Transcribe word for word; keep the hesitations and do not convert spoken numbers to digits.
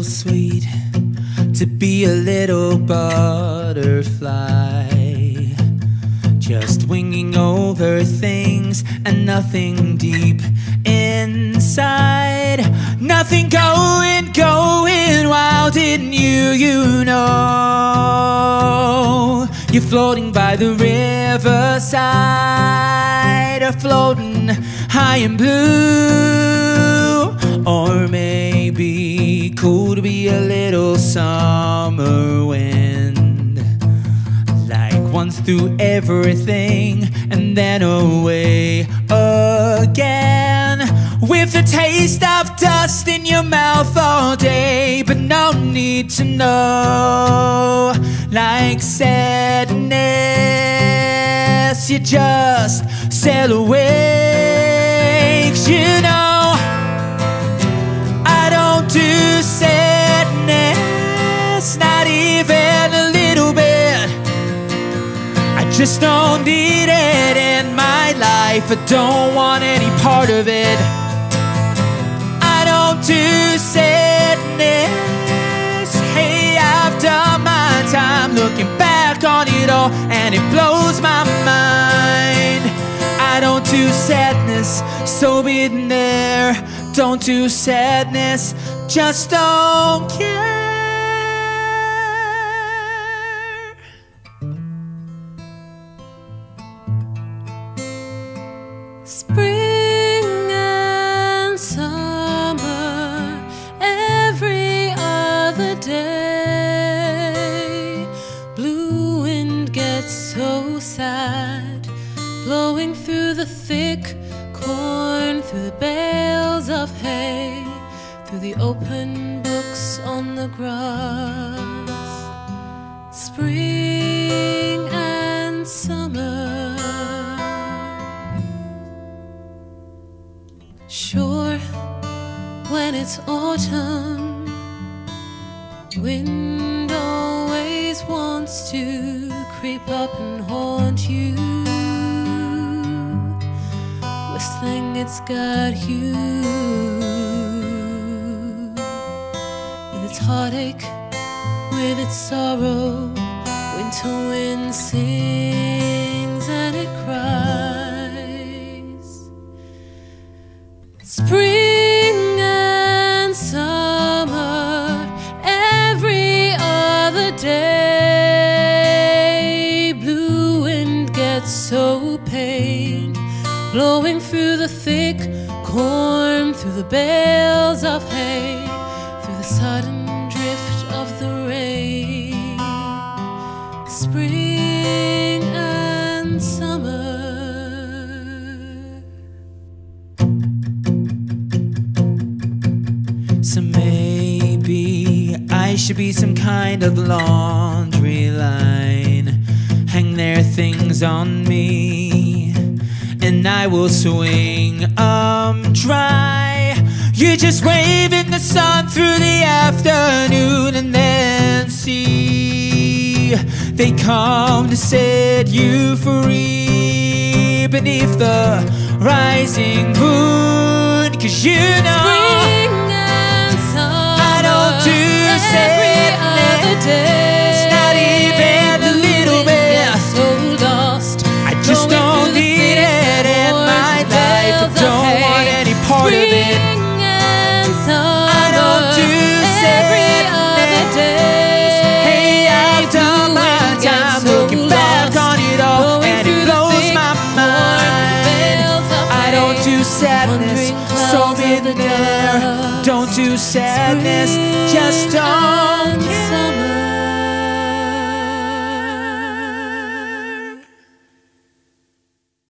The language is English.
so sweet to be a little butterfly, just winging over things and nothing deep inside. Nothing going, going wild in you, you know. You're floating by the riverside, or floating high and blue. Or maybe cool to be a little summer wind, like once through everything and then away again, with the taste of dust in your mouth all day, but no need to know. Like sadness, you just sail away. 'Cause you know I don't do sadness, not even a little bit. I just don't need it in my life. I don't want any part of it. I don't do sadness. Hey, I've done my time looking back on it all, and it blows my mind. I don't do sadness, so been there. Don't do sadness, just don't care. Spring and summer, every other day. Blue wind gets so sad, blowing through the thick corn, through the bales of hay, through the open books on the grass. Spring and summer. Sure, when it's autumn, wind always wants to creep up and haunt you, whistling it's got you. With its heartache, with its sorrow, winter wind sings and it cries. Spring and summer, every other day. Blue wind gets so pained, blowing through the thick corn, through the bales of hay, through the sudden drift of the rain. Spring and summer. So maybe I should be some kind of laundry line, hang their things on me, and I will swing 'em dry. You just wave in the sun through the afternoon, and then see they come to set you free beneath the rising moon. 'Cause you know Spring and summer, I don't do every other day. It's not even a little bit. So lost, I just don't need it in my life. I don't want any part of it. I don't do sadness. Hey, I've done my time looking back on it all, and it blows my mind. I don't do sadness, so been there. Don't do sadness, just don't